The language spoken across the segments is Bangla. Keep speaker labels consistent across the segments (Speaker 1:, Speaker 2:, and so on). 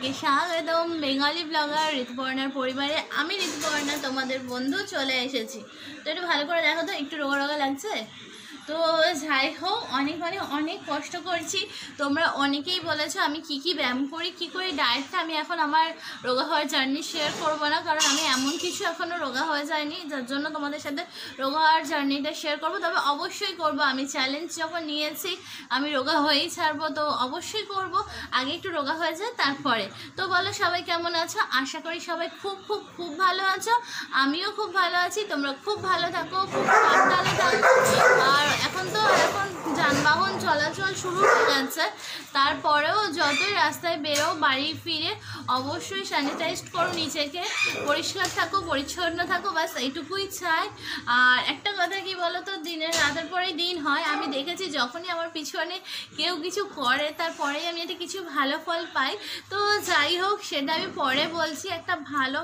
Speaker 1: সবাইকে স্বাগতম বেঙ্গলি ব্লগার ঋতুপর্ণার পরিবারে। আমি ঋতুপর্ণা তোমাদের বন্ধু চলে এসেছি। তো একটু ভালো করে দেখো তো, একটু রোগা রোগা লাগছে। তো যাই হোক, অনেক কষ্ট করছি। তোমরা অনেকেই বলেছো আমি কি ব্যায়াম করি, কি করি ডায়েটটা। আমি এখন আমার রোগা হওয়ার জার্নি শেয়ার করবো না, কারণ আমি এমন কিছু এখনও রোগা হয়ে যায়নি যার জন্য তোমাদের সাথে রোগা হওয়ার জার্নিটা শেয়ার করবো। তবে অবশ্যই করব, আমি চ্যালেঞ্জ যখন নিয়েছি আমি রোগা হয়েই ছাড়বো, তো অবশ্যই করব। আগে একটু রোগা হয়ে যায় তারপরে। তো বলো সবাই কেমন আছো? আশা করি সবাই খুব ভালো আছো। আমিও খুব ভালো আছি। তোমরা খুব ভালো থাকো, খুব সাবধানে থাকো। আর এখন যানবাহন চলাচল শুরু হয়ে যাচ্ছে, তারপরেও যতই রাস্তায় বেরো বাড়ি ফিরে অবশ্যই স্যানিটাইজ করো, নিজেকে পরিষ্কার থাকো, পরিচ্ছন্ন থাকো, ব্যাস এইটুকুই চাই। আর একটা কথা কি বলো তো, দিনের রাতের পরেই দিন হয়। আমি দেখেছি যখনই আমার পিছনে কেউ কিছু করে তারপরেই আমি একটা কিছু ভালো ফল পাই। তো যাই হোক, সেটা আমি পরে বলছি। একটা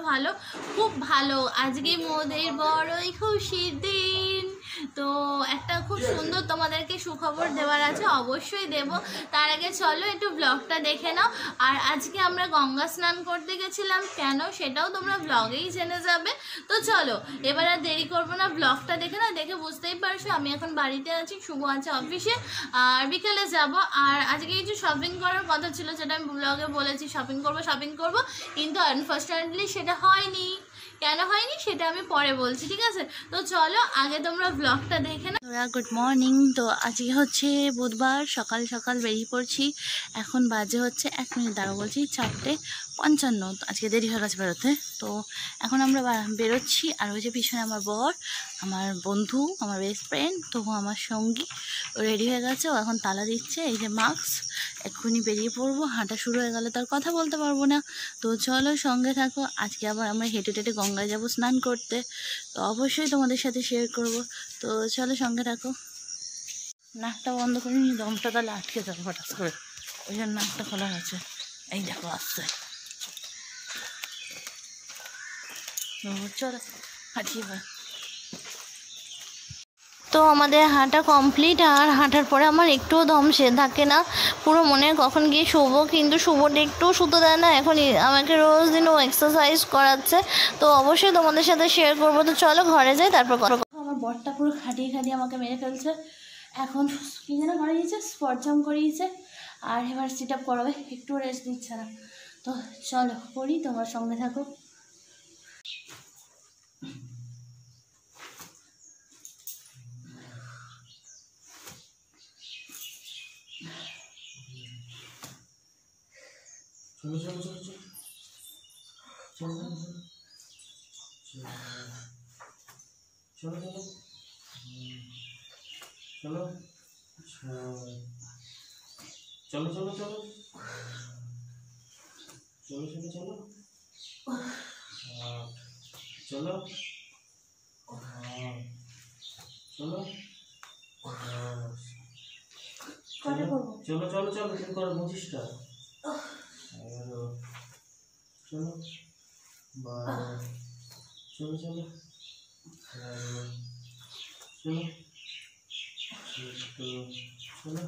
Speaker 1: খুব ভালো আজকে মোদের বড়ই খুশির দিন। তো একটা খুব সুন্দর তোমাদেরকে সুখবর দেওয়ার আছে, অবশ্যই দেব। তার আগে চলো একটু ব্লগটা দেখে নাও। আর আজকে আমরা গঙ্গা স্নান করতে গেছিলাম, কেন সেটাও তোমরা ব্লগেই জেনে যাবে। তো চলো এবার আর দেরি করবো না, ব্লগটা দেখে নাও। দেখে বুঝতেই পারছো আমি এখন বাড়িতে আছি, শুভ আছে অফিসে, আর বিকেলে যাব। আর আজকে কিছু শপিং করার কথা ছিল, যেটা আমি ব্লগে বলেছি শপিং করব, কিন্তু আনফর্চুনেটলি সেটা হয়নি। কেন হয়নি সেটা আমি পরে বলছি, ঠিক আছে? তো চলো আগে তোমরা ব্লগটা দেখে না। Good morning. তো আজকে হচ্ছে বুধবার, সকাল সকাল বেরিয়ে পড়ছি। এখন বাজে হচ্ছে 1 মিনিট দাঁড়ো বলছি 4:55। তো আজকে দেরি হয়ে গেছে বেরোতে। তো এখন আমরা বেরোচ্ছি। আর ওই যে পিছনে আমার বর, আমার বন্ধু, আমার বেস্ট ফ্রেন্ড, তো আমার সঙ্গী রেডি হয়ে গেছে। ও এখন তালা দিচ্ছে। এই যে মাস্ক, এক্ষুনি বেরিয়ে পড়বো। হাঁটা শুরু হয়ে গেলে তার কথা বলতে পারবো না। তো চলো সঙ্গে থাকো। আজকে আবার আমরা হেঁটে গঙ্গায় যাবো স্নান করতে, তো অবশ্যই তোমাদের সাথে শেয়ার করব। তো চলো সঙ্গে থাকো। নাকটা বন্ধ করে নি, দমটা তাহলে আটকে যাবো হঠাৎ করে, ওই জন্য নাকটা খোলা আছে। এই দেখো আসছে। চলো হাঁটিয়ে। তো আমাদের হাঁটা কমপ্লিট। আর হাঁটার পরে আমার একটুও দম সে থাকে না, পুরো মনে কখন গিয়ে শুবো, কিন্তু শুবোটা একটু শুতে দেয় না। এখন আমাকে রোজ দিন ও এক্সারসাইজ করাচ্ছে, তো অবশ্যই তোমাদের সাথে শেয়ার করবো। তো চলো ঘরে যাই, তারপর আমার বরটা পুরো খাটিয়ে আমাকে মেরে ফেলছে। এখন কী যেন করিয়েছে, স্পটজাম করিয়েছে, আর এবার সিট আপ করাবে, একটু রেস্ট দিচ্ছে না। তো চলো করি, তোমার সঙ্গে থাকো।
Speaker 2: চলো চলো চলো চলো চলো চলো চলো চলো চলো চলো চলো চলো চলো চলো চলো চলো চলো চলো চলো তুমি করো 25টা। চলো চলো চলো চলো চলো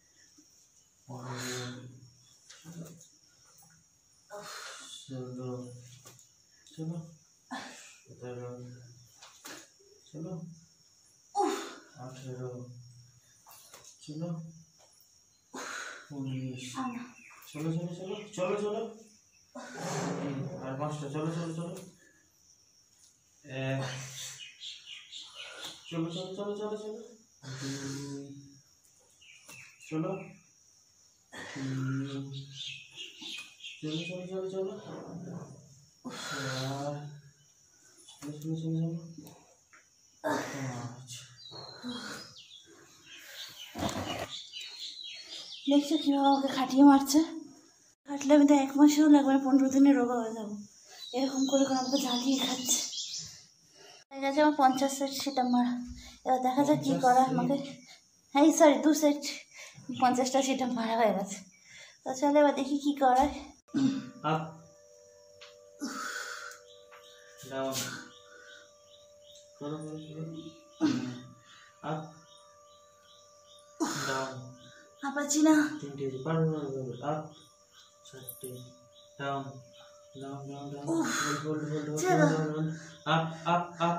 Speaker 2: চলো চলো 17 চলো 18 চলো 19 চলো চলো চলো চলো চলো আর 5টা চলো চলো চলো চলো চলো চলো চলো চলো চলো চলো চলো চলো চলো চলো চলো চলো চলো
Speaker 1: দেখছো কীভাবে আমাকে খাটিয়ে মারছে। খাটলে আমি তো 1 মাসেও লাগবে না, 15 দিনে রোগা হয়ে যাবো। এরকম করে আমাকে জ্বালিয়ে খাচ্ছে। হয়ে গেছে আমার 50 সেট সেটা মারা। এবার দেখা যাক কী করা আমাকে। হ্যাঁ সরি 2 সেট, 50টা সেটা মারা হয়ে গেছে। তো চলো এবার দেখি কী করায়। হাঁপাচ্ছি না।
Speaker 2: 3টে পারবো না। 4টে down down down down hold hold hold up up up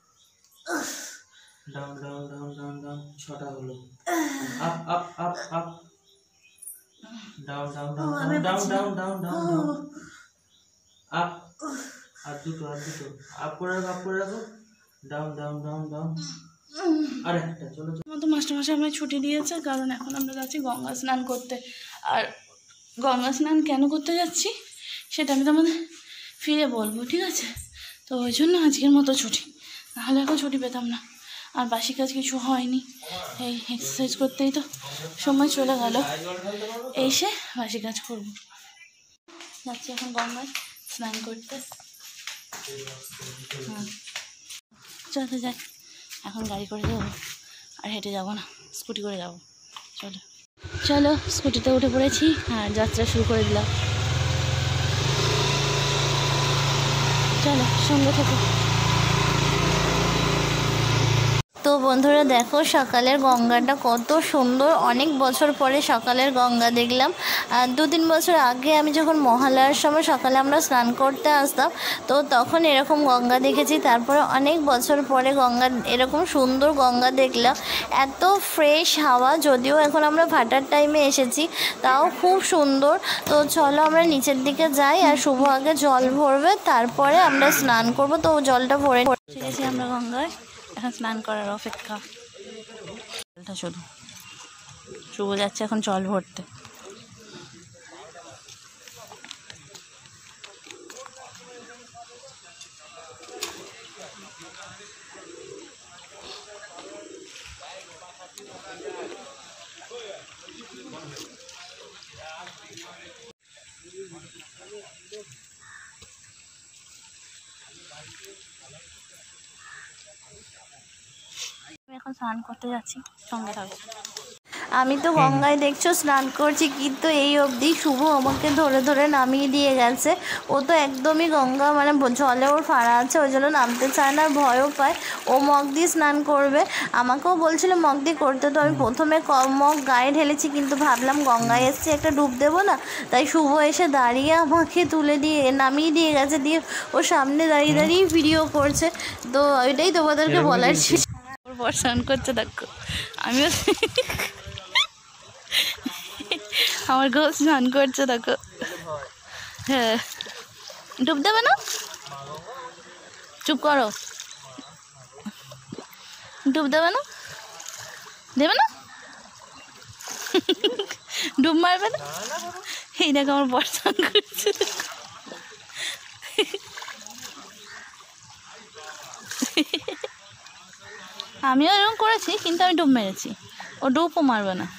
Speaker 2: down down down down down 6টা হলো up up up up down down down down down down down up আর দুটো আপ করে রাখো ডাউন ডাউন ডাউন ডাউন আর একটা চলো
Speaker 1: তো মাস্টারমশাই আমরা ছুটি দিয়েছে, কারণ এখন আমরা যাচ্ছি গঙ্গা স্নান করতে। আর গঙ্গা স্নান কেন করতে যাচ্ছি সেটা আমি তোমাদের ফিরে বলবো, ঠিক আছে? তো ওই জন্য আজকের মতো ছুটি, নাহলে এখন ছুটি পেতাম না। আর বাসি কাজ কিছু হয়নি, এই এক্সারসাইজ করতেই তো সময় চলে গেল, এসে বাসি কাজ করবো। যাচ্ছি এখন গঙ্গায় স্নান করতে। হ্যাঁ চলো যাই, এখন গাড়ি করে যাবো, আর হেঁটে যাবো না, স্কুটি করে যাবো। চলো চলো, স্কুটিতে উঠে পড়েছি আর যাত্রা শুরু করে দিলাম। চলো সঙ্গে থাকো। তো বন্ধুরা দেখো, সকালের গঙ্গাটা কত সুন্দর। অনেক বছর পরে সকালের গঙ্গা দেখলাম। আর 2-3 বছর আগে আমি যখন মহালয়ার সময় সকালে আমরা স্নান করতে আসতাম, তো তখন এরকম গঙ্গা দেখেছি। তারপরে অনেক বছর পরে গঙ্গা, এরকম সুন্দর গঙ্গা দেখলাম। এত ফ্রেশ হাওয়া, যদিও এখন আমরা ভাটার টাইমে এসেছি, তাও খুব সুন্দর। তো চলো আমরা নিচের দিকে যাই, আর শুভ আগে জল ভরবে, তারপরে আমরা স্নান করব। তো জলটা ভরে ঠিক আছে আমরা গঙ্গায়, এখন স্নান করার অপেক্ষা। জলটা শুধু শুভ যাচ্ছে এখন জল ভরতে। এখন স্নান করতে যাচ্ছি, সঙ্গে থাকো। আমি তো গঙ্গায় দেখছো স্নান করছি, কিন্তু এই অবধি শুভ আমাকে ধরে ধরে নামিয়ে দিয়ে গেছে। ও তো একদমই গঙ্গা মানে জলে ওর ফাড়া আছে, ওই জন্য নামতে চায় না, ভয়ও পায়। ও মগ দিয়ে স্নান করবে, আমাকেও বলছিল মগ দিয়ে করতে। তো আমি প্রথমে মগ গায়ে ঢেলেছি, কিন্তু ভাবলাম গঙ্গায় এসছি একটা ডুব দেবো না, তাই শুভ এসে দাঁড়িয়ে আমাকে তুলে দিয়ে নামিয়ে দিয়ে গেছে। দিয়ে ও সামনে দাঁড়িয়ে দাঁড়িয়ে ভিডিও করছে। তো ওইটাই তোমাদেরকে বলার ছিল। ওর স্নান করছে দেখো, আমিও আমার গো স্নান করছে দেখো। হ্যাঁ ডুব দেবে না, চুপ করো, ডুব দেবে না, দেবে না, ডুব মারবে না। এই দেখো আমার বর স্নান করছে। আমিও এরকম করেছি, কিন্তু আমি ডুব মেরেছি, ও ডুবও মারবে না।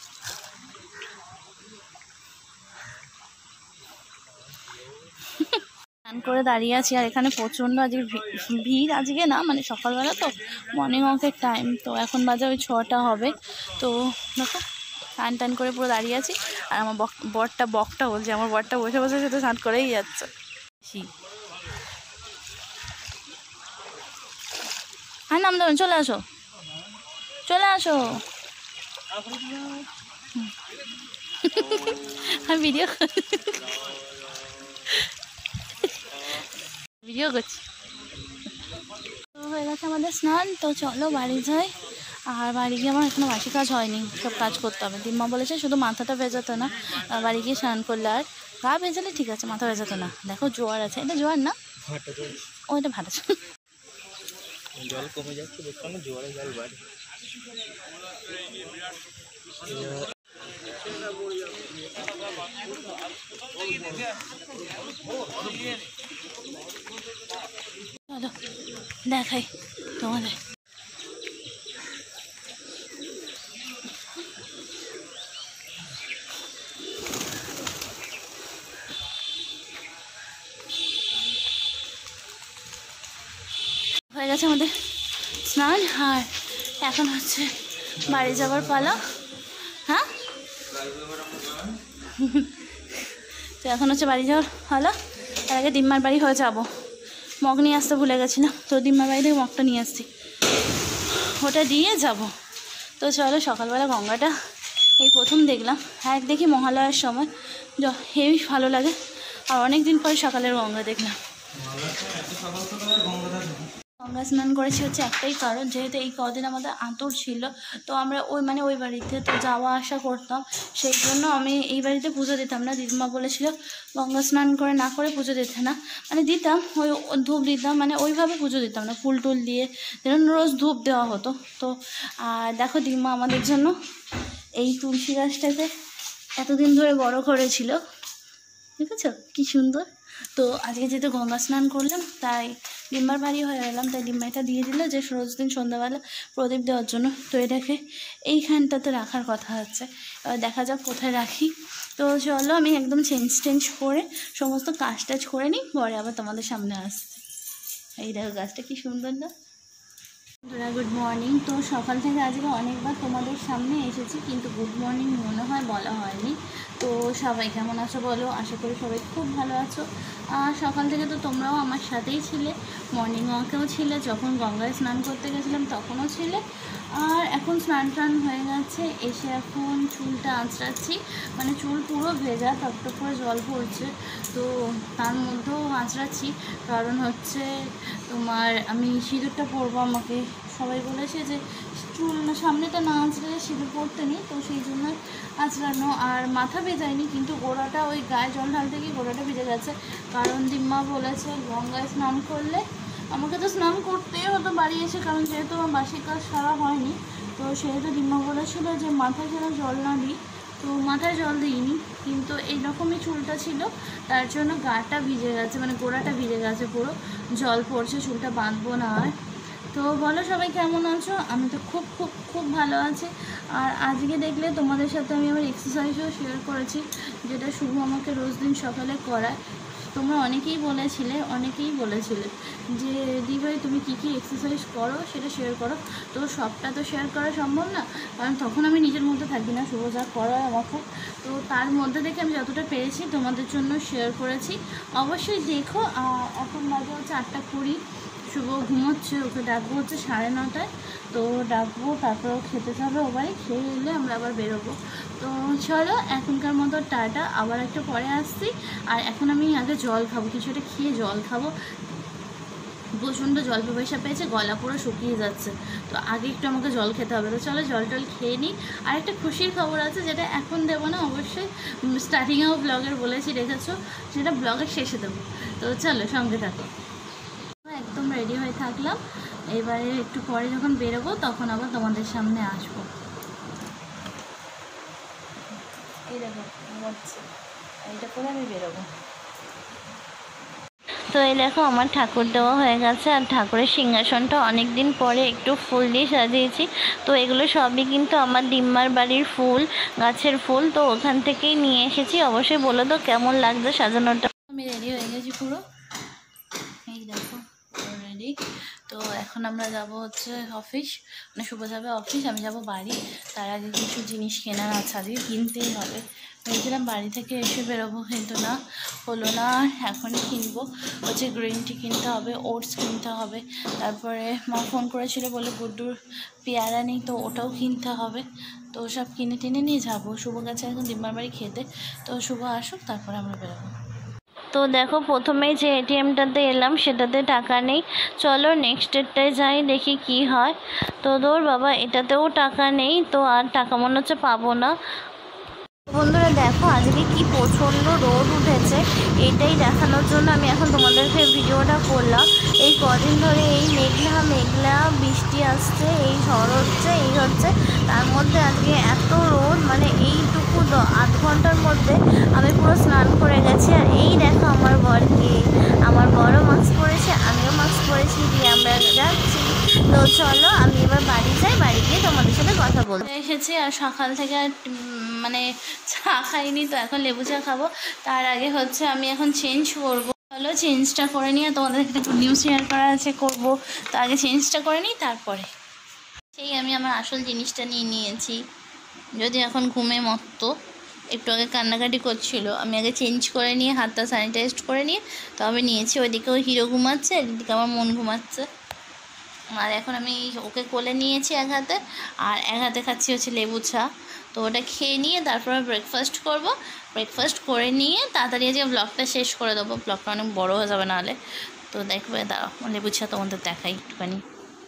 Speaker 1: স্নান করে দাঁড়িয়ে আছি, আর এখানে প্রচণ্ড আজকে ভিড়। আজকে না, মানে সকালবেলা তো মর্নিং ওয়াকের টাইম, তো এখন বাজে ওই 6টা হবে। তো দেখো স্নান টান করে পুরো দাঁড়িয়ে আছি। আর আমার বকটা বলছে, আমার বরটা বসে বসে সেটা স্নান করেই যাচ্ছে। হ্যাঁ নাম দেবেন, চলে আসো চলে আসো। আমি ভিডিও করছি। তো হয়ে গেছে আমাদের স্নান, তো চলো বাড়ি যাই। আর বাড়ি গিয়ে আমার এখনো বাসি কাজ হয়নি, সব কাজ করতে হবে। দিম্মা বলেছে শুধু মাথাটা ভেজাতে না, বাড়ি গিয়ে স্নান করলে। আর গা ভেজালে ঠিক আছে, মাথা ভেজাতে না। দেখো জোয়ার আছে, এটা জোয়ার না, ওইটা ভালো
Speaker 2: জল কমে যাচ্ছে, দেখছো না, জোয়ারে জল বাড়ে।
Speaker 1: চলো দেখাই তোমাদের। হয়ে গেছে আমাদের স্নান, আর এখন হচ্ছে বাড়ি যাবার পালা। হ্যাঁ তো এখন হচ্ছে বাড়ি যাওয়ার পালা। তার আগে দিম্মার বাড়ি হয়ে যাবো, মগ নিয়ে আসতে ভুলে গেছিলাম, তো দিম্মার বাড়ি থেকে মগটা নিয়ে আসছি, ওটা দিয়ে যাব। তো চলো সকালবেলা গঙ্গাটা এই প্রথম দেখলাম। দেখি মহালয়ার সময় হেবি ভালো লাগে, আর অনেক দিন পরে সকালের গঙ্গা দেখলাম। গঙ্গা স্নান করেছি হচ্ছে একটাই কারণ, যেহেতু এই কদিন আমাদের আঁতুড় ছিল, তো আমরা ওই বাড়িতে তো যাওয়া আসা করতাম, সেই জন্য আমি এই বাড়িতে পুজো দিতাম না। দিদিমা বলেছিল গঙ্গা স্নান করে না করে পুজো দিতে না, মানে দিতাম ওই ধূপ দিতাম, মানে ওইভাবে পুজো দিতাম না, ফুল টুল দিয়ে যেন রোজ ধূপ দেওয়া হতো। তো আর দেখো দিদিমা আমাদের জন্য এই তুলসী গাছটাতে এতদিন ধরে বড় করেছিল, ঠিক আছে কি সুন্দর। তো আজকে যেহেতু গঙ্গা স্নান করলাম তাই ডিম্বার বাড়ি হয়ে গেলাম, তাই ডিম্মা এটা দিয়ে দিল যে রোজ দিন সন্ধ্যাবেলা প্রদীপ দেওয়ার জন্য। তো এটাকে এইখানটাতে রাখার কথা আছে, এবার দেখা যাক কোথায় রাখি। তো চলো আমি একদম চেঞ্জ করে সমস্ত কাজ টাজ করে নিই, পরে আবার তোমাদের সামনে আসছি। এই দেখো গাছটা কি সুন্দর না। Good morning. তো সকাল থেকে আজকে অনেকবার তোমাদের সামনে এসেছি, কিন্তু গুড মর্নিং মনে হয় বলা হয়নি। তো সবাই কেমন আছো বলো, আশা করি সবাই খুব ভালো আছো। আর সকাল থেকে তো তোমরাও আমার সাথেই ছিলে, মর্নিং ওয়াকেও ছিলে, যখন গঙ্গায় স্নান করতে গেছিলাম তখনও ছিলে। আর এখন স্নান টান হয়ে গেছে, এসে এখন চুলটা আঁচড়াচ্ছি, মানে চুল পুরো ভেজা, টপটপ করে জল পড়ছে, তো তার মধ্যেও আঁচড়াচ্ছি। কারণ হচ্ছে তোমার আমি সিঁদুরটা পরবো, আমাকে সবাই বলেছে যে চুল সামনেটা না আঁচড়ালে সিঁদুর পরতে নেই, তো সেই জন্য আঁচড়ানো। আর মাথা ভেজায়নি, কিন্তু গোড়াটা ওই গায়ে জল ঢালতে গিয়ে গোড়াটা ভিজে গেছে, কারণ দিম্মা বলেছে গঙ্গায় স্নান করলে আমাকে তো স্নান করতেই হতো বাড়ি এসে, কারণ যেহেতু আমার বাসি কাজ সারা হয়নি, তো সেহেতু দিম্মা বলেছিল যে মাথায় যেন জল না দিই, তো মাথায় জল দিইনি। কিন্তু এইরকমই চুলটা ছিল, তার জন্য গাটা ভিজে গেছে, মানে গোড়াটা ভিজে গেছে, পুরো জল পড়ছে, চুলটা বাঁধবো না আর। তো বলো সবাই কেমন আছো? আমি তো খুব খুব খুব ভালো আছি। আর আজকে দেখলে তোমাদের সাথে আমি আমার এক্সারসাইজও শেয়ার করেছি, যেটা শুভ আমাকে রোজ দিন সকালে করায়। তোমরা অনেকেই বলেছিলে যে দিভাই তুমি কী কী এক্সারসাইজ করো সেটা শেয়ার করো। তো সবটা তো শেয়ার করা সম্ভব না, কারণ তখন আমি নিজের মধ্যে থাকি না, শুভ যা করায় আমাকে, তো তার মধ্যে থেকে আমি যতটা পেরেছি তোমাদের জন্য শেয়ার করেছি। অবশ্যই দেখো। এখন বাজে হচ্ছে 8:20, শুভ ঘুমোচ্ছে, ওকে ডাকবো হচ্ছে 9:30টায়, তো ডাকবো, তারপর খেতে যাবে ও বাড়ি, খেয়ে এলে আমরা আবার বেরোবো। তো চলো এখনকার মতো টাটা, আবার একটু পরে আসছি। আর এখন আমি আগে জল খাবো, কিছু একটা খেয়ে জল খাবো, প্রচণ্ড জল পিপাসা পেয়েছে, গলা পুরো শুকিয়ে যাচ্ছে, তো আগে একটু আমাকে জল খেতে হবে। তো চলো জল টল খেয়ে নিই। আর একটা খুশির খবর আছে, যেটা এখন দেবো না, অবশ্যই স্টার্টিংয়েও ব্লগের বলেছি, রেখেছো, সেটা ব্লগের শেষে দেবো। তো চলো সঙ্গে থাকো। একদম রেডি হয়ে থাকলাম, এবারে একটু পরে যখন বেরোবো তখন আবার তোমাদের সামনে আসবো। এই দেখো হচ্ছে এইটা করে আমি বেরোবো। তো এই দেখো আমার ঠাকুর দেওয়া হয়ে গেছে, আর ঠাকুরের সিংহাসনটা অনেক দিন পরে একটু ফুল দিয়ে সাজিয়েছি। তো এগুলো সবই কিন্তু আমার দিম্মার বাড়ির ফুল, গাছের ফুল, তো ওখান থেকেই নিয়ে এসেছি। অবশ্যই বলো তো কেমন লাগছে সাজানোটা। আমি রেডি হয়ে গেছি পুরো, এই দেখো রেডি। তো এখন আমরা যাব হচ্ছে অফিস, মানে শুভ যাবে অফিস, আমি যাব বাড়ি। তার আগে কিছু জিনিস কেনার আছে, আজকে কিনতেই হবে। ভেবেছিলাম বাড়ি থেকে এসে বেরোবো, কিন্তু না, হলো না। এখনই কিনবো, হচ্ছে গ্রিন টি কিনতে হবে, ওটস কিনতে হবে, তারপরে মা ফোন করেছিল বলে গুড্ডুর পেয়ারা নেই, তো ওটাও কিনতে হবে। তো সব কিনে টেনে নিয়ে যাবো। শুভ গেছে এখন দিম্মার বাড়ি খেতে, তো শুভ আসুক তারপরে আমরা বেরোবো। তো দেখো প্রথমেই যে এটিএমটাতে এলাম সেটাতে টাকা নেই, চলো নেক্সটেরটায় যাই, দেখি কি হয়। তো দৌড় বাবা, এটাতেও টাকা নেই, তো আর টাকা মনে হচ্ছে পাবো না। বন্ধুরা দেখো আজকে কি প্রচণ্ড রোদ উঠেছে, এটাই দেখানোর জন্য আমি এখন তোমাদেরকে ভিডিওটা করলাম। এই কদিন ধরে এই মেঘলা বৃষ্টি আসছে, এই ঝড় হচ্ছে, এই হচ্ছে, তার মধ্যে আজকে এত রোদ, মানে এইটুকু 8 ঘন্টার মধ্যে আমি পুরো স্নান করে গেছি। আর এই দেখো আমার বরকে, আমার বড় মাস্ক পরেছে, আমিও মাস্ক পরেছি, দিয়ে আমরা যাচ্ছি। তো চলো আমি এবার বাড়ি যাই, বাড়ি গিয়ে তোমাদের সাথে কথা বলতে এসেছি। আর সকাল থেকে মানে চা খাইনি, তো এখন লেবু চা খাবো। তার আগে হচ্ছে আমি এখন চেঞ্জ করবো, চলো চেঞ্জটা করে নিয়ে তোমাদের একটা গুড নিউজ শেয়ার করা আছে, করবো। তো আগে চেঞ্জটা করে নিই, তারপরে সেই আমি আমার আসল জিনিসটা নিয়ে নিয়েছি। যদি এখন ঘুমে মত্ত, একটু আগে কান্নাকাটি করছিল, আমি আগে চেঞ্জ করে নিয়ে হাতটা স্যানিটাইজ করে নিয়ে তবে নিয়েছি। ওইদিকে ওই হিরো ঘুমাচ্ছে, এদিকে আমার মন ঘুমাচ্ছে। আর এখন আমি ওকে কোলে নিয়েছি এক হাতে, আর এক হাতে খাচ্ছি হচ্ছে লেবু চা। তো ওটা খেয়ে নিয়ে তারপরে ব্রেকফাস্ট করব। ব্রেকফাস্ট করে নিয়ে তাড়াতাড়ি আজকে ব্লগটা শেষ করে দেবো, ব্লগটা অনেক বড় হয়ে যাবে নাহলে। তো দেখবে, দাঁড়াও লেবু চা তোমাদের দেখাই একটুখানি।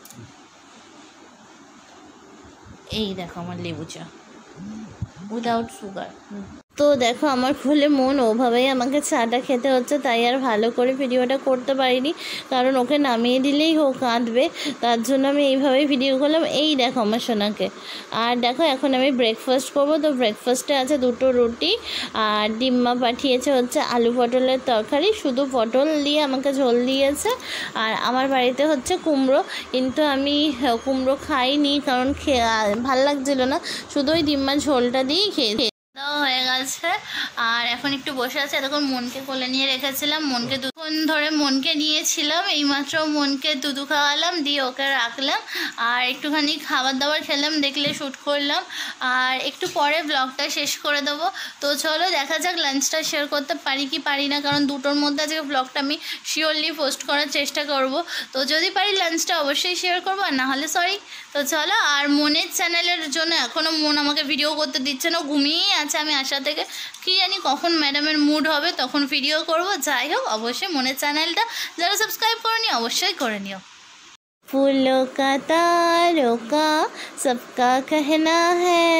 Speaker 1: এই দেখো আমার লেবু চা উইদাউট সুগার। তো দেখো আমার খুলে মন, ওভাবেই আমাকে চাটা খেতে হচ্ছে, তাই আর ভালো করে ভিডিওটা করতে পারিনি, কারণ ওকে নামিয়ে দিলেই ও কাঁদবে, তার জন্য আমি এইভাবেই ভিডিও করলাম। এই দেখো আমার সোনাকে। আর দেখো এখন আমি ব্রেকফাস্ট করবো। তো ব্রেকফাস্টে আছে 2টো রুটি, আর ডিম্মা পাঠিয়েছে হচ্ছে আলু পটলের তরকারি, শুধু পটল দিয়ে আমাকে ঝোল দিয়েছে। আর আমার বাড়িতে হচ্ছে কুমড়ো, কিন্তু আমি কুমড়ো খাইনি, কারণ ভাল লাগছিল না, শুধু ওই ডিম্মা ঝোলটা দিয়েই খেয়েছি। হয়ে গেছে, আর এখন একটু বসে আছে। এতক্ষণ মনকে কোলে নিয়ে রেখেছিলাম, মনকে দুক্ষণ ধরে মনকে নিয়েছিলাম, এইমাত্র মনকে দুধু খাওয়ালাম, দিয়ে ওকে রাখলাম, আর একটুখানি খাবার দাবার খেলাম, দেখলে শ্যুট করলাম, আর একটু পরে ব্লগটা শেষ করে দেবো। তো চলো দেখা যাক লাঞ্চটা শেয়ার করতে পারি কি পারি না, কারণ 2টোর মধ্যে আজকে ব্লগটা আমি শিওরলি পোস্ট করার চেষ্টা করব। তো যদি পারি লাঞ্চটা অবশ্যই শেয়ার করবো, আর না হলে সরি। তো চলো, আর মনের চ্যানেলের জন্য এখনও মন আমাকে ভিডিও করতে দিচ্ছে না, ঘুমিয়েই আছে। আমি আশা থেকে কি জানি কখন ম্যাডামের মুড হবে তখন ভিডিও করব। যাই হোক, অবশ্যই মনের চ্যানেলটা যারা সাবস্ক্রাইব করেনি অবশ্যই করে নিও। फूलों का तारों का सबका कहना है,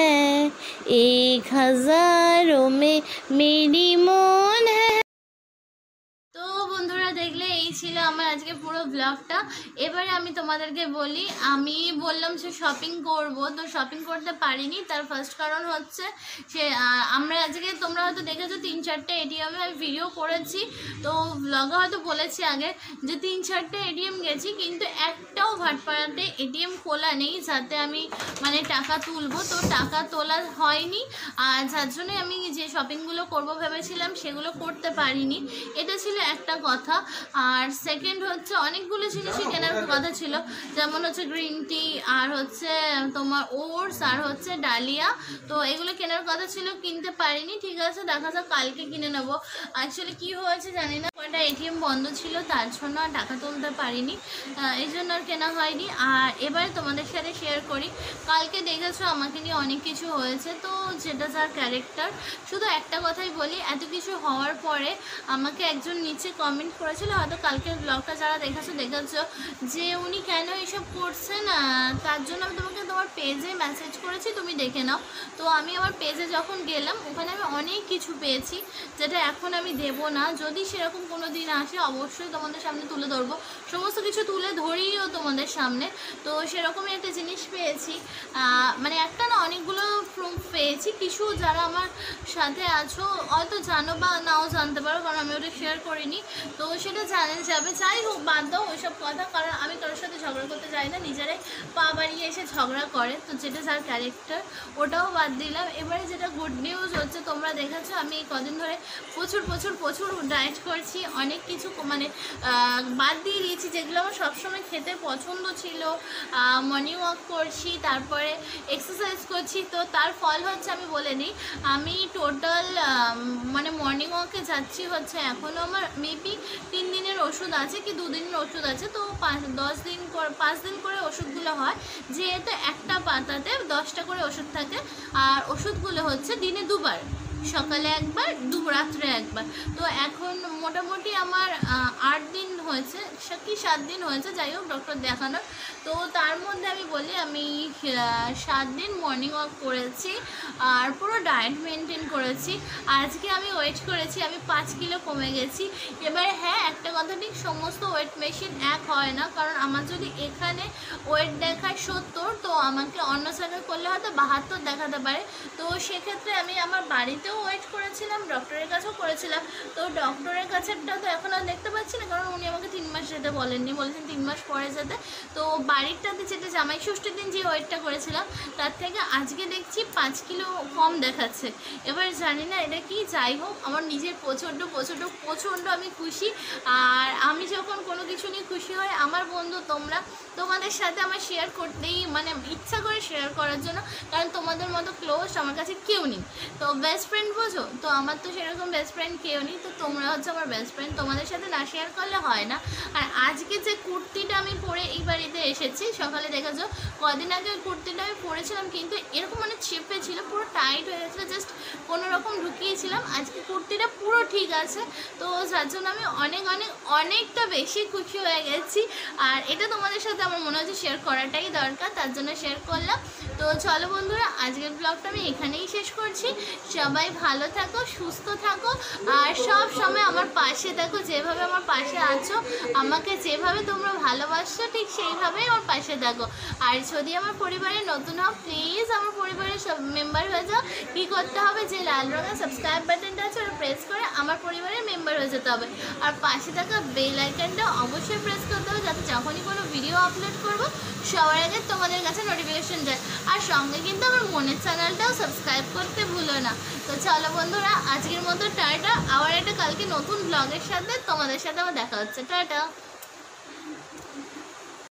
Speaker 1: 1000 में मेरी মন है। তো বন্ধুরা দেখলে এই ছিল আমার আজকে পুরো ব্লগটা। এবারে আমি তোমাদেরকে বলি, আমি বললাম যে শপিং করব, তো শপিং করতে পারিনি। তার ফার্স্ট কারণ হচ্ছে সে আমরা আজকে, তোমরা হয়তো দেখেছো 3-4টে এটিএমে আমি ভিডিও করেছি, তো ব্লগে হয়তো বলেছি আগে যে 3-4টে এটিএম গেছি, কিন্তু একটাও ভাটপাড়াতে এটিএম খোলা নেই যাতে আমি মানে টাকা তুলবো, তো টাকা তোলা হয়নি। আর যার জন্যই আমি যে শপিংগুলো করব ভেবেছিলাম সেগুলো করতে পারিনি, এটা ছিল একটা কথা। আর সেকেন্ড হচ্ছে অনেকগুলো জিনিসই কেনার কথা ছিল, যেমন হচ্ছে গ্রিন টি, আর হচ্ছে তোমার ওটস, আর হচ্ছে ডালিয়া, তো এগুলো কেনার কথা ছিল, কিনতে পারিনি। ঠিক আছে, দেখা যাক কালকে কিনে নেবো। অ্যাকচুয়ালি কী হয়েছে জানি না, কয়টা এটিএম বন্ধ ছিল, তার জন্য আর টাকা তুলতে পারিনি, এই জন্য আর কেনা হয়নি। আর এবার তোমাদের সাথে শেয়ার করি, কালকে দেখেছো আমাকে নিয়ে অনেক কিছু হয়েছে, তো যেটা যার ক্যারেক্টার। শুধু একটা কথাই বলি, এত কিছু হওয়ার পরে আমাকে একজন নিচে কমেন্ট করেছিল, হয়তো কালকের ব্লগটা যারা দেখেছো যে উনি কেন এসব করছেন, তার জন্য আমি তোমাকে তোমার পেজে মেসেজ করেছি, তুমি দেখে নাও। তো আমি আমার পেজে যখন গেলাম, ওখানে আমি অনেক কিছু পেয়েছি যেটা এখন আমি দেবো না, যদি সেরকম কোনো দিন আসে অবশ্যই তোমাদের সামনে তুলে ধরবো, সমস্ত কিছু তুলে ধরিও তোমাদের সামনে। তো সেরকমই একটা জিনিস পেয়েছি, মানে একটা না অনেকগুলো প্রুফ পেয়েছি। কিছু যারা আমার সাথে আছো হয়তো জানো বা নাও জানতে পারো, কারণ আমি ওটা শেয়ার করিনি, তো সেটা জানা যাবে। যাই হোক, বাদ দাও ওইসব কথা, কারণ আমি কারোর সাথে ঝগড়া করতে যাই না, নিজেরাই পা বাড়িয়ে এসে ঝগড়া করে, তো যেটা যার ক্যারেক্টার ওটাও বাদ দিলাম। এবারে যেটা গুড নিউজ হচ্ছে, তোমরা দেখেছো আমি এই কদিন ধরে প্রচুর ডায়েট করছি, অনেক কিছু মানে বাদ দিয়ে দিয়েছি যেগুলো আমার সবসময় খেতে পছন্দ ছিল। মর্নিং ওয়াক করছি, তারপরে এক্সারসাইজ করছি, তো তার ফল হচ্ছে আমি বলে নিই, আমি টোটাল মানে মর্নিং ওয়াকে যাচ্ছি হচ্ছে, এখনও আমার মেবি 3 দিনের ওষুধ আছে কি 2 দিনের ওষুধ আছে, তো 5 দিন করে ওষুধগুলো হয়, যেহেতু একটা পাতাতে 10টা করে ওষুধ থাকে, আর ওষুধগুলো হচ্ছে দিনে 2বার, সকালে একবার, রাত্রে একবার। তো এখন মোটামুটি আমার 8 দিন হয়েছে কি 7 দিন হয়েছে, যাই হোক ডক্টর দেখানোর। তো তার মধ্যে আমি বলি আমি 7 দিন মর্নিং ওয়াক করেছি, আর পুরো ডায়েট মেনটেন করেছি। আজকে আমি ওয়েট করেছি, আমি 5 কিলো কমে গেছি। এবারে হ্যাঁ, একটা কথা ঠিক, সমস্ত ওয়েট মেশিন এক হয় না, কারণ আমার যদি এখানে ওয়েট দেখায় 70, তো আমাকে অন্য জায়গায় করলে হয়তো 72 দেখাতে পারে। তো সেক্ষেত্রে আমি আমার বাড়িতেও ওয়েট করেছিলাম, ডক্টরের কাছেও করেছিলাম। তো ডক্টরের কাছেটা তো এখন আর দেখতে পাচ্ছি না, কারণ উনি আমাকে 3 মাস যেতে বলেননি, বলেছেন 3 মাস পরে যেতে। তো বাড়িরটাতে যেটা জামাই ষষ্ঠীর দিন যে ওয়েটটা করেছিলাম, তার থেকে আজকে দেখছি 5 কিলো কম দেখাচ্ছে। এবার জানি না এটা কি, যাই হোক আমার নিজের প্রচণ্ড আমি খুশি। আর আমি যখন কোনো কিছু নিয়ে খুশি হয়, আমার বন্ধু তোমাদের সাথে আমার শেয়ার করতেই মানে ইচ্ছা করে শেয়ার করার জন্য, কারণ তোমাদের মতো ক্লোজ আমার কাছে কেউ নেই। তো বেস্ট ফ্রেন্ড ফ্রেন্ড বোঝো, তো আমার তো সেরকম বেস্ট ফ্রেন্ড কেউ নেই, তো তোমরা হচ্ছে আমার বেস্ট ফ্রেন্ড, তোমাদের সাথে না শেয়ার করলে হয় না। আর আজকে যে কুর্তিটা আমি পরে এই বাড়িতে এসেছি, সকালে দেখেছো কদিন আগে ওই কুর্তিটা আমি পরেছিলাম, কিন্তু এরকম মানে চেপে ছিল, পুরো টাইট হয়ে গেছিলো, জাস্ট কোনো রকম ঢুকিয়েছিলাম। আজকে কুর্তিটা পুরো ঠিক আছে, তো যার জন্য আমি অনেকটা বেশি খুশি হয়ে গেছি। আর এটা তোমাদের সাথে আমার মনে হচ্ছে শেয়ার করাটাই দরকার, তার জন্য শেয়ার করলাম। তো চলো বন্ধুরা, আজকের ব্লগটা আমি এখানেই শেষ করছি। সবাই ভালো থাকো, সুস্থ থাকো, আর সব সময় আমার পাশে থাকো। যেভাবে আমার পাশে আছো, আমাকে যেভাবে তোমরা ভালোবাসছো, ঠিক সেইভাবেই আমার পাশে থাকো। আর যদি আমার পরিবারে নতুন হও, প্লিজ আমার পরিবারের সব মেম্বার হয়ে যাও। কী করতে হবে, যে লাল রঙের সাবস্ক্রাইব বাটনটা আছে ওটা প্রেস করে আমার পরিবারের মেম্বার হয়ে যেতে হবে। আর পাশে থাকা বেল আইকনটা অবশ্যই প্রেস করতে হবে, যাতে যখনই কোনো ভিডিও আপলোড করবো সবার আগে তোমাদের কাছে নোটিফিকেশন যায়। আর সঙ্গে কিন্তু আমার মনের চ্যানেলটাও সাবস্ক্রাইব করতে ভুলো না। তো চলো বন্ধুরা, আজকের মতো টাটা। আবার একটা কালকে নতুন ব্লগের সাথে তোমাদের সাথে আমার দেখা হচ্ছে। টাটা।